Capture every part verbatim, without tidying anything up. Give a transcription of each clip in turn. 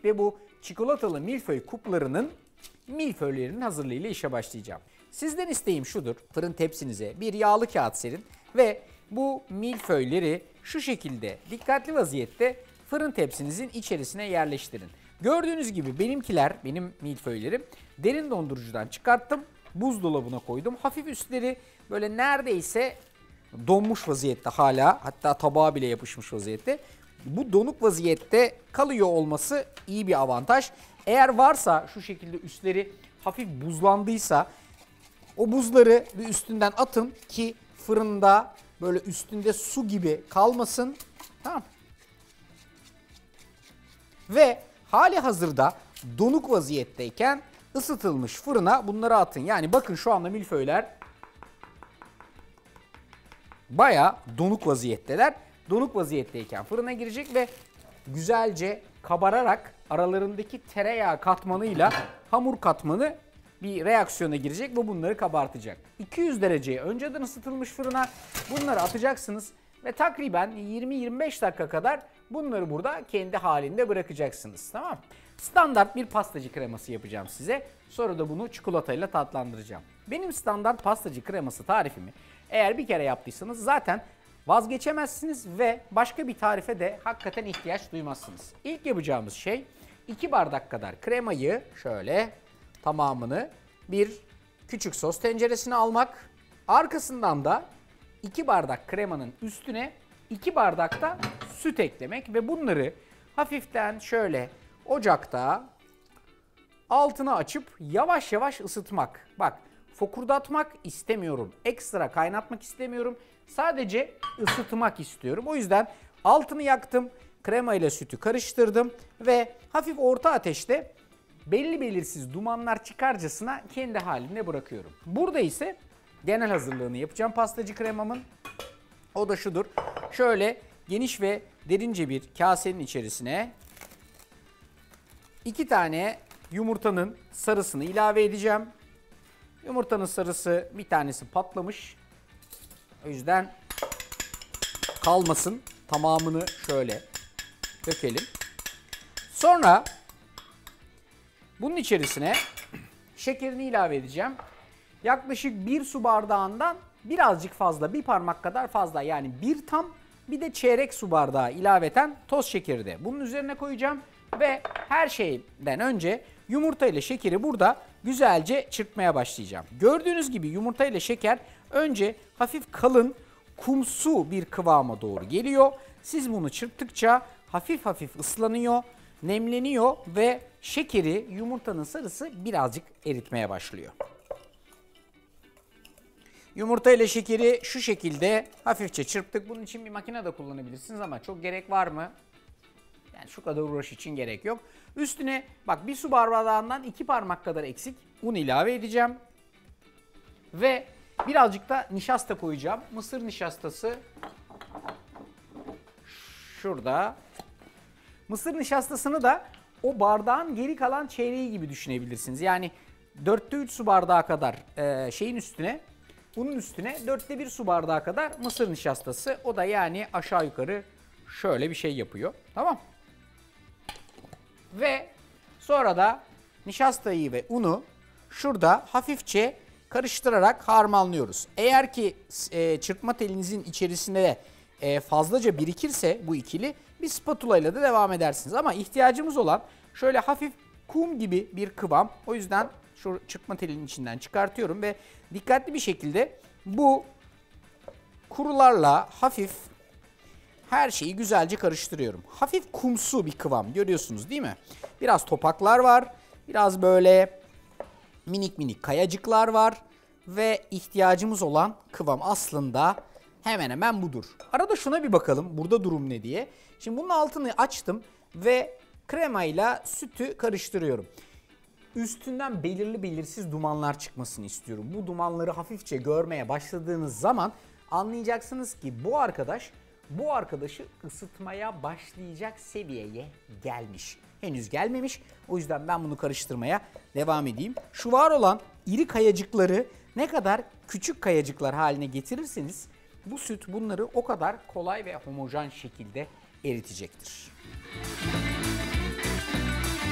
Öncelikle bu çikolatalı milföy kuplarının milföylerinin hazırlığıyla işe başlayacağım. Sizden isteğim şudur: fırın tepsinize bir yağlı kağıt serin ve bu milföyleri şu şekilde dikkatli vaziyette fırın tepsinizin içerisine yerleştirin. Gördüğünüz gibi benimkiler, benim milföylerim derin dondurucudan çıkarttım, buzdolabına koydum. Hafif üstleri böyle neredeyse donmuş vaziyette hala, hatta tabağa bile yapışmış vaziyette. Bu donuk vaziyette kalıyor olması iyi bir avantaj. Eğer varsa şu şekilde üstleri hafif buzlandıysa o buzları bir üstünden atın ki fırında böyle üstünde su gibi kalmasın. Tamam. Ve hali hazırda donuk vaziyetteyken ısıtılmış fırına bunları atın. Yani bakın şu anda milföyler bayağı donuk vaziyetteler. Donuk vaziyetteyken fırına girecek ve güzelce kabararak aralarındaki tereyağı katmanıyla hamur katmanı bir reaksiyona girecek ve bunları kabartacak. iki yüz dereceye önceden ısıtılmış fırına bunları atacaksınız ve takriben yirmi yirmi beş dakika kadar bunları burada kendi halinde bırakacaksınız. Tamam. Standart bir pastacı kreması yapacağım size. Sonra da bunu çikolatayla tatlandıracağım. Benim standart pastacı kreması tarifimi eğer bir kere yaptıysanız zaten vazgeçemezsiniz ve başka bir tarife de hakikaten ihtiyaç duymazsınız. İlk yapacağımız şey iki bardak kadar kremayı şöyle tamamını bir küçük sos tenceresine almak. Arkasından da iki bardak kremanın üstüne iki bardak da süt eklemek ve bunları hafiften şöyle ocakta altını açıp yavaş yavaş ısıtmak. Bak, fokurdatmak istemiyorum. Ekstra kaynatmak istemiyorum. Sadece ısıtmak istiyorum. O yüzden altını yaktım. Krema ile sütü karıştırdım ve hafif orta ateşte belli belirsiz dumanlar çıkarcasına kendi halinde bırakıyorum. Burada ise genel hazırlığını yapacağım pastacı kremamın. O da şudur. Şöyle geniş ve derince bir kasenin içerisine iki tane yumurtanın sarısını ilave edeceğim. Yumurtanın sarısı bir tanesi patlamış. O yüzden kalmasın. Tamamını şöyle dökelim. Sonra bunun içerisine şekerini ilave edeceğim. Yaklaşık bir su bardağından birazcık fazla, bir parmak kadar fazla, yani bir tam bir de çeyrek su bardağı ilaveten toz şekeri de bunun üzerine koyacağım. Ve her şeyden önce yumurta ile şekeri burada güzelce çırpmaya başlayacağım. Gördüğünüz gibi yumurta ile şeker önce hafif kalın kumsu bir kıvama doğru geliyor. Siz bunu çırptıkça hafif hafif ıslanıyor, nemleniyor ve şekeri, yumurtanın sarısı birazcık eritmeye başlıyor. Yumurta ile şekeri şu şekilde hafifçe çırptık. Bunun için bir makine de kullanabilirsiniz ama çok gerek var mı? Yani şu kadar uğraş için gerek yok. Üstüne bak bir su bardağından iki parmak kadar eksik un ilave edeceğim. Ve birazcık da nişasta koyacağım. Mısır nişastası şurada. Mısır nişastasını da o bardağın geri kalan çeyreği gibi düşünebilirsiniz. Yani dörtte üç su bardağı kadar e, şeyin üstüne, unun üstüne dörtte bir su bardağı kadar mısır nişastası. O da yani aşağı yukarı şöyle bir şey yapıyor. Tamam. Ve sonra da nişastayı ve unu şurada hafifçe karıştırarak harmanlıyoruz. Eğer ki e, çırpma telinizin içerisinde de e, fazlaca birikirse bu ikili bir spatula ile de devam edersiniz. Ama ihtiyacımız olan şöyle hafif kum gibi bir kıvam. O yüzden şu çırpma telinin içinden çıkartıyorum ve dikkatli bir şekilde bu kurularla hafif her şeyi güzelce karıştırıyorum. Hafif kumsu bir kıvam görüyorsunuz değil mi? Biraz topaklar var, biraz böyle minik minik kayacıklar var ve ihtiyacımız olan kıvam aslında hemen hemen budur. Arada şuna bir bakalım burada durum ne diye. Şimdi bunun altını açtım ve kremayla sütü karıştırıyorum. Üstünden belirli belirsiz dumanlar çıkmasını istiyorum. Bu dumanları hafifçe görmeye başladığınız zaman anlayacaksınız ki bu arkadaş bu arkadaşı ısıtmaya başlayacak seviyeye gelmiş. Henüz gelmemiş. O yüzden ben bunu karıştırmaya devam edeyim. Şu var olan iri kayacıkları ne kadar küçük kayacıklar haline getirirseniz bu süt bunları o kadar kolay ve homojen şekilde eritecektir.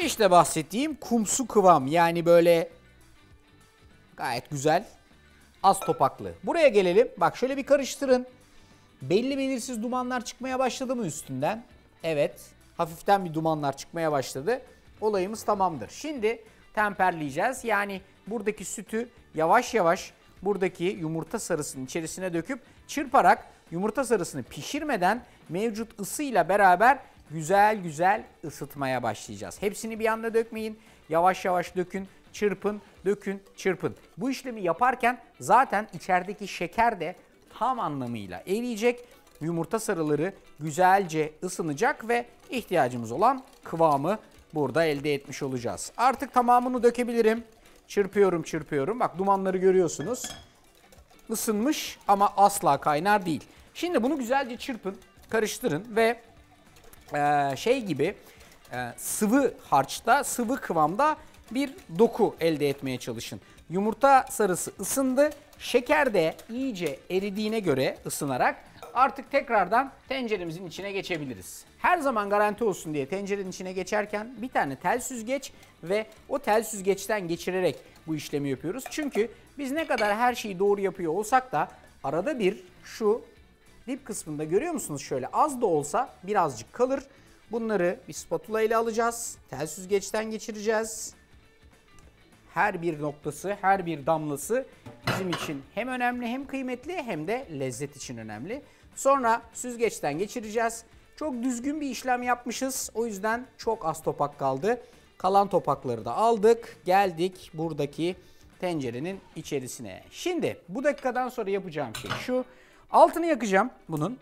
İşte bahsettiğim kumsu kıvam, yani böyle gayet güzel, az topaklı. Buraya gelelim. Bak şöyle bir karıştırın. Belli belirsiz dumanlar çıkmaya başladı mı üstünden? Evet. Hafiften bir dumanlar çıkmaya başladı. Olayımız tamamdır. Şimdi temperleyeceğiz. Yani buradaki sütü yavaş yavaş buradaki yumurta sarısının içerisine döküp çırparak yumurta sarısını pişirmeden mevcut ısıyla beraber güzel güzel ısıtmaya başlayacağız. Hepsini bir anda dökmeyin. Yavaş yavaş dökün, çırpın, dökün, çırpın. Bu işlemi yaparken zaten içerideki şeker de tam anlamıyla eriyecek. Yumurta sarıları güzelce ısınacak ve ihtiyacımız olan kıvamı burada elde etmiş olacağız. Artık tamamını dökebilirim. Çırpıyorum, çırpıyorum. Bak dumanları görüyorsunuz. Isınmış ama asla kaynar değil. Şimdi bunu güzelce çırpın, karıştırın ve e, şey gibi e, sıvı harçta, sıvı kıvamda bir doku elde etmeye çalışın. Yumurta sarısı ısındı. Şeker de iyice eridiğine göre ısınarak artık tekrardan tenceremizin içine geçebiliriz. Her zaman garanti olsun diye tencerenin içine geçerken bir tane tel süzgeç ve o tel süzgeçten geçirerek bu işlemi yapıyoruz. Çünkü biz ne kadar her şeyi doğru yapıyor olsak da arada bir şu dip kısmında görüyor musunuz, şöyle az da olsa birazcık kalır. Bunları bir spatula ile alacağız. Tel süzgeçten geçireceğiz. Her bir noktası, her bir damlası bizim için hem önemli, hem kıymetli, hem de lezzet için önemli. Sonra süzgeçten geçireceğiz. Çok düzgün bir işlem yapmışız. O yüzden çok az topak kaldı. Kalan topakları da aldık. Geldik buradaki tencerenin içerisine. Şimdi bu dakikadan sonra yapacağım şey şu. Altını yakacağım bunun.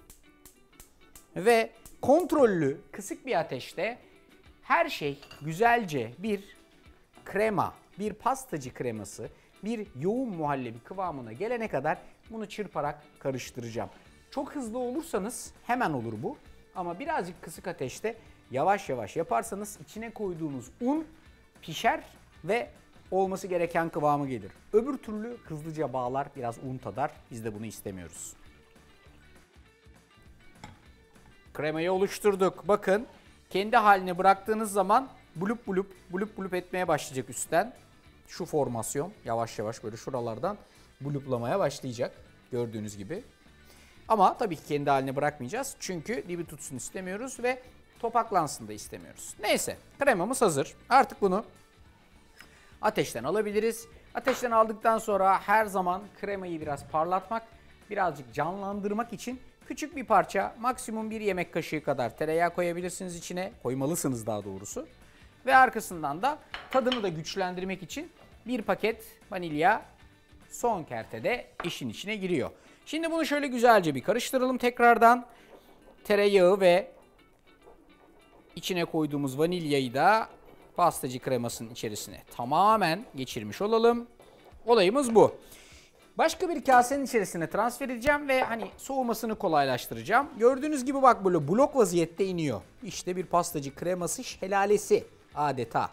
Ve kontrollü, kısık bir ateşte her şey güzelce bir krema, bir pastacı kreması, bir yoğun muhallebi kıvamına gelene kadar bunu çırparak karıştıracağım. Çok hızlı olursanız hemen olur bu. Ama birazcık kısık ateşte yavaş yavaş yaparsanız içine koyduğunuz un pişer ve olması gereken kıvamı gelir. Öbür türlü hızlıca bağlar, biraz un tadar. Biz de bunu istemiyoruz. Kremayı oluşturduk. Bakın kendi haline bıraktığınız zaman bulup bulup bulup bulup etmeye başlayacak üstten. Şu formasyon yavaş yavaş böyle şuralardan buluplamaya başlayacak. Gördüğünüz gibi. Ama tabii ki kendi haline bırakmayacağız. Çünkü dibi tutsun istemiyoruz ve topaklansın da istemiyoruz. Neyse, kremamız hazır. Artık bunu ateşten alabiliriz. Ateşten aldıktan sonra her zaman kremayı biraz parlatmak, birazcık canlandırmak için küçük bir parça, maksimum bir yemek kaşığı kadar tereyağı koyabilirsiniz içine. Koymalısınız daha doğrusu. Ve arkasından da tadını da güçlendirmek için bir paket vanilya son kertede işin içine giriyor. Şimdi bunu şöyle güzelce bir karıştıralım tekrardan. Tereyağı ve içine koyduğumuz vanilyayı da pastacı kremasının içerisine tamamen geçirmiş olalım. Olayımız bu. Başka bir kasenin içerisine transfer edeceğim ve hani soğumasını kolaylaştıracağım. Gördüğünüz gibi bak böyle blok vaziyette iniyor. İşte bir pastacı kreması şelalesi adeta.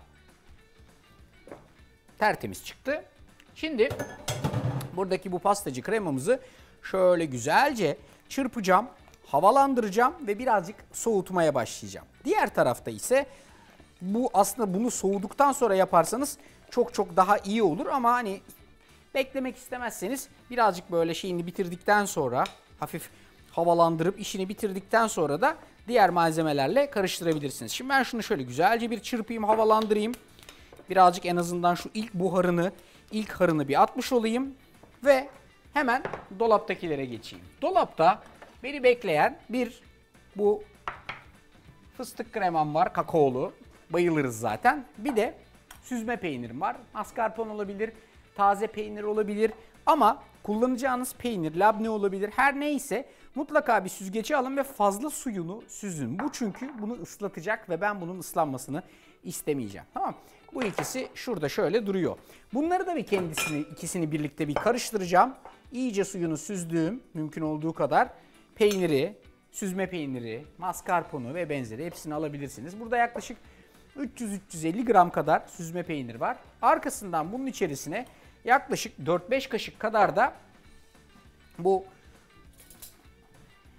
Tertemiz çıktı. Şimdi buradaki bu pastacı kremamızı şöyle güzelce çırpacağım, havalandıracağım ve birazcık soğutmaya başlayacağım. Diğer tarafta ise bu aslında bunu soğuduktan sonra yaparsanız çok çok daha iyi olur ama hani beklemek istemezseniz birazcık böyle şeyini bitirdikten sonra hafif havalandırıp işini bitirdikten sonra da diğer malzemelerle karıştırabilirsiniz. Şimdi ben şunu şöyle güzelce bir çırpayım, havalandırayım. Birazcık en azından şu ilk buharını, ilk harını bir atmış olayım ve hemen dolaptakilere geçeyim. Dolapta beni bekleyen bir bu fıstık kremam var, kakaolu. Bayılırız zaten. Bir de süzme peynirim var. Mascarpone olabilir, taze peynir olabilir ama kullanacağınız peynir, labne olabilir. Her neyse mutlaka bir süzgeci alın ve fazla suyunu süzün. Bu çünkü bunu ıslatacak ve ben bunun ıslanmasını istemeyeceğim. Tamam. Bu ikisi şurada şöyle duruyor. Bunları da bir kendisini, ikisini birlikte bir karıştıracağım. İyice suyunu süzdüğüm, mümkün olduğu kadar peyniri, süzme peyniri, mascarpone'u ve benzeri hepsini alabilirsiniz. Burada yaklaşık üç yüz üç yüz elli gram kadar süzme peynir var. Arkasından bunun içerisine yaklaşık dört beş kaşık kadar da bu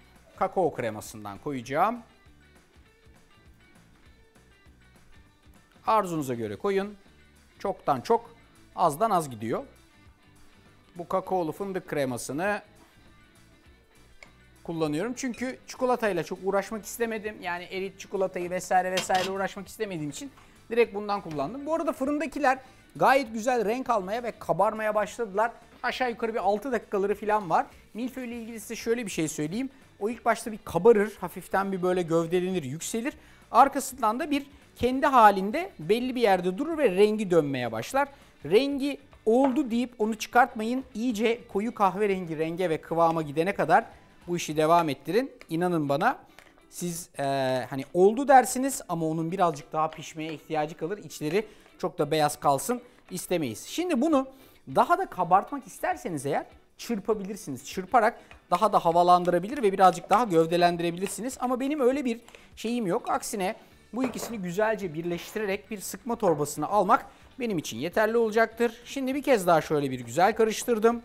kakao kremasından koyacağım. arzunuza göre koyun. Çoktan çok, azdan az gidiyor. Bu kakaolu fındık kremasını kullanıyorum. Çünkü çikolatayla çok uğraşmak istemedim. Yani erit çikolatayı vesaire vesaire uğraşmak istemediğim için direkt bundan kullandım. Bu arada fırındakiler gayet güzel renk almaya ve kabarmaya başladılar. Aşağı yukarı bir altı dakikaları falan var. Milföy ile ilgili size şöyle bir şey söyleyeyim. O ilk başta bir kabarır, hafiften bir böyle gövdelenir, yükselir. Arkasından da bir kendi halinde belli bir yerde durur ve rengi dönmeye başlar. Rengi oldu deyip onu çıkartmayın. İyice koyu kahverengi renge ve kıvama gidene kadar bu işi devam ettirin. İnanın bana, siz e, hani oldu dersiniz ama onun birazcık daha pişmeye ihtiyacı kalır. İçleri çok da beyaz kalsın istemeyiz. Şimdi bunu daha da kabartmak isterseniz eğer çırpabilirsiniz. Çırparak daha da havalandırabilir ve birazcık daha gövdelendirebilirsiniz. Ama benim öyle bir şeyim yok. Aksine bu ikisini güzelce birleştirerek bir sıkma torbasına almak benim için yeterli olacaktır. Şimdi bir kez daha şöyle bir güzel karıştırdım.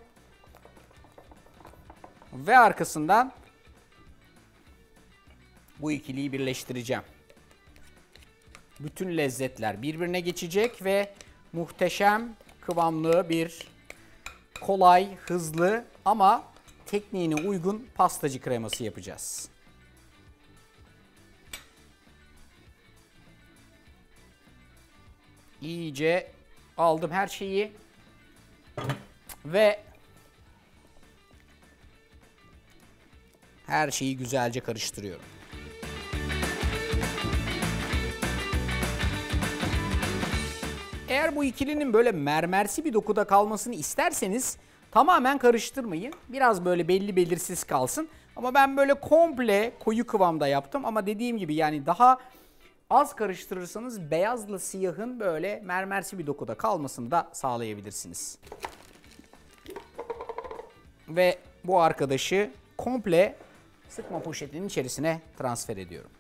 Ve arkasından bu ikiliyi birleştireceğim. Bütün lezzetler birbirine geçecek ve muhteşem kıvamlı bir kolay, hızlı ama tekniğine uygun pastacı kreması yapacağız. İyice aldım her şeyi ve her şeyi güzelce karıştırıyorum. Eğer bu ikilinin böyle mermersi bir dokuda kalmasını isterseniz tamamen karıştırmayın. Biraz böyle belli belirsiz kalsın. Ama ben böyle komple koyu kıvamda yaptım. Ama dediğim gibi yani daha az karıştırırsanız beyazla siyahın böyle mermersi bir dokuda kalmasını da sağlayabilirsiniz. Ve bu arkadaşı komple sıkma poşetinin içerisine transfer ediyorum.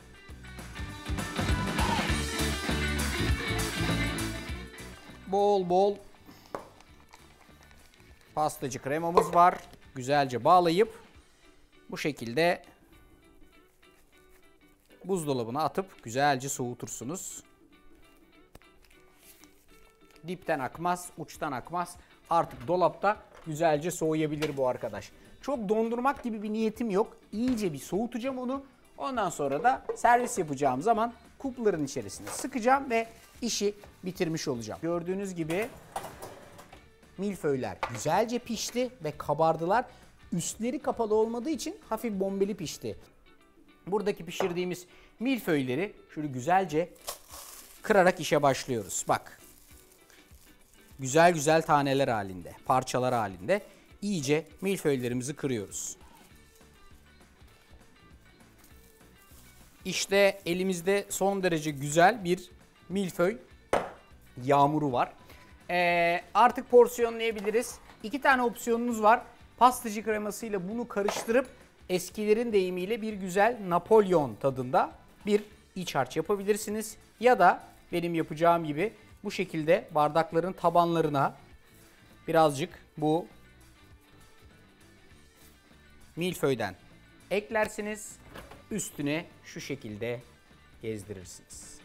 Bol bol pastacı kremamız var. Güzelce bağlayıp bu şekilde buzdolabına atıp güzelce soğutursunuz. Dipten akmaz, uçtan akmaz. Artık dolapta güzelce soğuyabilir bu arkadaş. Çok dondurmak gibi bir niyetim yok. İyice bir soğutacağım onu. Ondan sonra da servis yapacağım zaman kupların içerisine sıkacağım ve işi bitirmiş olacağım. Gördüğünüz gibi milföyler güzelce pişti ve kabardılar. Üstleri kapalı olmadığı için hafif bombeli pişti. Buradaki pişirdiğimiz milföyleri şöyle güzelce kırarak işe başlıyoruz. Bak. Güzel güzel taneler halinde, parçalar halinde iyice milföylerimizi kırıyoruz. İşte elimizde son derece güzel bir milföy yağmuru var. Ee, artık porsiyonlayabiliriz. İki tane opsiyonunuz var. Pastacı kremasıyla bunu karıştırıp eskilerin deyimiyle bir güzel Napolyon tadında bir iç harç yapabilirsiniz. Ya da benim yapacağım gibi bu şekilde bardakların tabanlarına birazcık bu milföyden eklersiniz. Üstüne şu şekilde gezdirirsiniz.